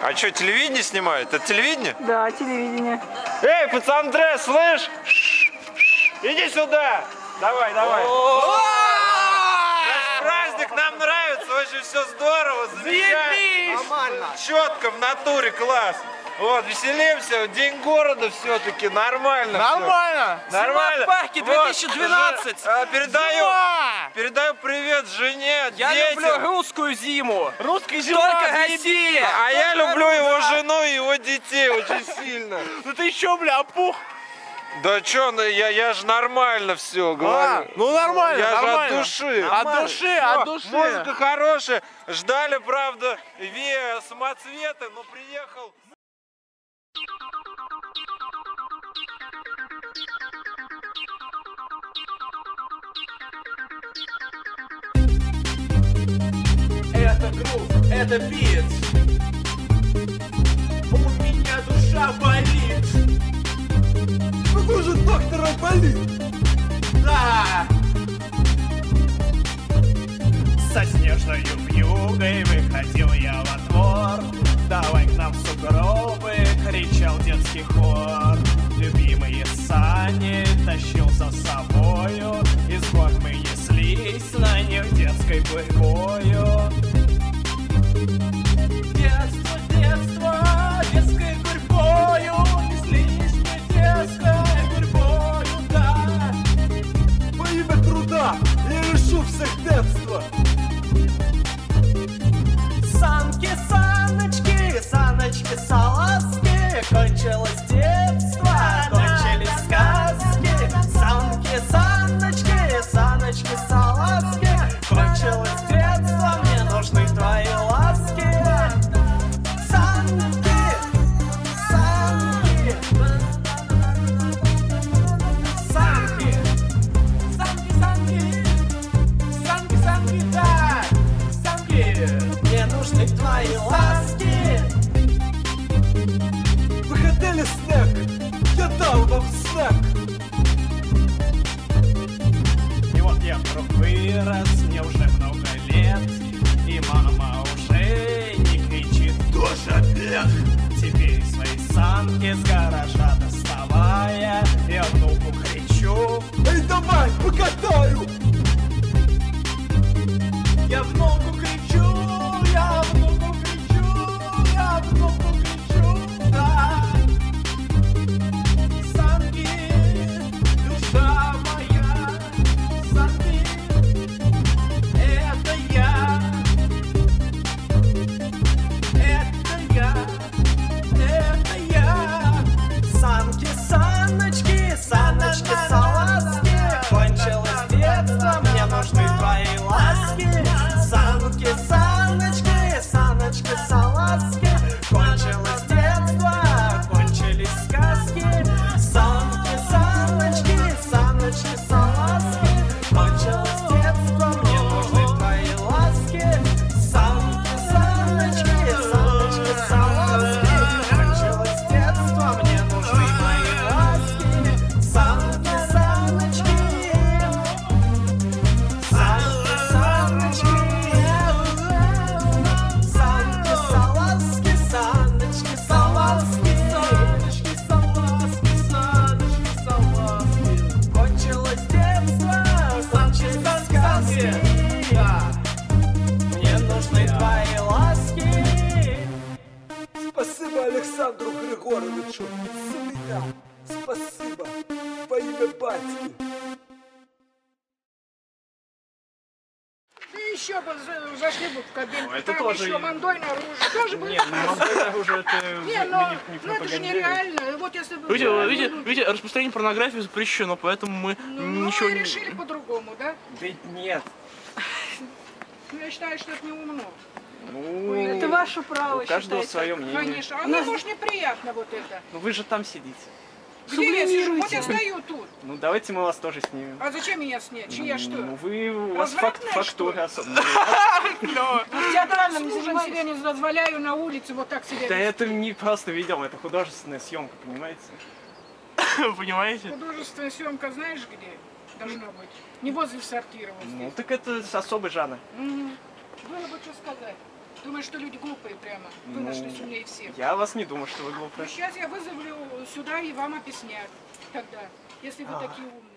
А что, телевидение снимают? Это телевидение? Да, телевидение. Эй, пацандре, слышь? Иди сюда! Давай, давай. Наш праздник нам нравится, очень все здорово, замечательно. Нормально. Четко, в натуре, класс. Вот, веселимся, день города все-таки, нормально. Нормально. Всё. Нормально. Пахи 2012. Вот, передаю привет жене, Я детям. люблю русскую зиму. Русская зима. Только Россия. А я люблю его жену и его детей очень сильно. Ну ты еще, бля, опух. Да чё, я же нормально все говорю. Ну нормально, Я нормально. же от души. От души, от души. Музыка хорошая. Ждали, правда, самоцветы, но приехал. Это грув, это бит. У меня душа болит. Какой же доктора болит? Да. Со снежной вьюгой выходил я во двор. Давай к нам в сугробы, кричал детский хор. Любимые сани тащил за собою. Из гор мы неслись на них детской гурьбою. Детство, детство, детской гурьбою. Неслись мы детской гурьбою, да. Во имя труда я лишу всех детства. Санки, саночки, саночки, салазки. Кончилось детство, кончились сказки. Санки, саночки, саночки, салазки. Кончилось детство, мне нужны твои ласки. Санки, санки, санки, санки, санки, санки, санки, да, санки. Мне нужны твои ласки. Вы хотели снег, я дал вам снег. И вот я вдруг вырос, мне уже много лет. И мама уже не кричит: тоже обед. Теперь свои санки с гаража доставая, я внуку кричу: эй, давай, покатаю. Я внуку кричу, я внуку кричу, я внуку кричу, да. Санки, душа моя, санки, это я, это я, это я. Санки, саночки, саночки, салазки. Кончилось детство, мне нужны твои ласки. Санки, саночки, саночки, салазки. Кончилось детство, кончились сказки. Санки, саночки, саночки, салазки. Кончилось детство, мне нужны твои ласки. Санки, саночки, саночки, салазки. Кончилось детство, мне нужны твои ласки. Санки, саночки, санки, саночки. Санки, салазки, саночки, салазки. Саночки, салазки, саночки, салазки. Кончилось детство, кончились сказки. Да. Мне нужны твои ласки. Спасибо Александру Григоровичу. Свита. Спасибо. Во имя батьки. Да еще бы зашли бы в кабину. Это там тоже еще мандойное оружие. Тоже бы. Нет, мандойное оружие это ну это же нереально. Вот если бы... Видите, распространение порнографии запрещено, поэтому мы Ну, ничего мы не... решили по-другому, да? Да нет. Ну, я считаю, что это не умно. Ну, Это ваше право, у каждого считайте. свое мнение. Конечно. А мне, может, неприятно вот это. Ну вы же там сидите. Где я сижу? Вот я стою тут. Ну давайте мы вас тоже снимем. А зачем меня снять? Чья что? Ну вы, у вас Развратная, фактура особенно. В театральном службе себе не дозволяю на улице вот так себе. Да это не просто видео, это художественная съемка, понимаете? Понимаете? Художественная съемка знаешь где должна быть? Не возле сортира. Вот Ну здесь. так это особый жанр. Было бы что сказать. думаешь, что люди глупые прямо. Вы Ну, нашлись умнее всех. Я вас не думаю, что вы Ну, глупые. сейчас я вызову сюда и вам объяснят тогда, если вы такие умные.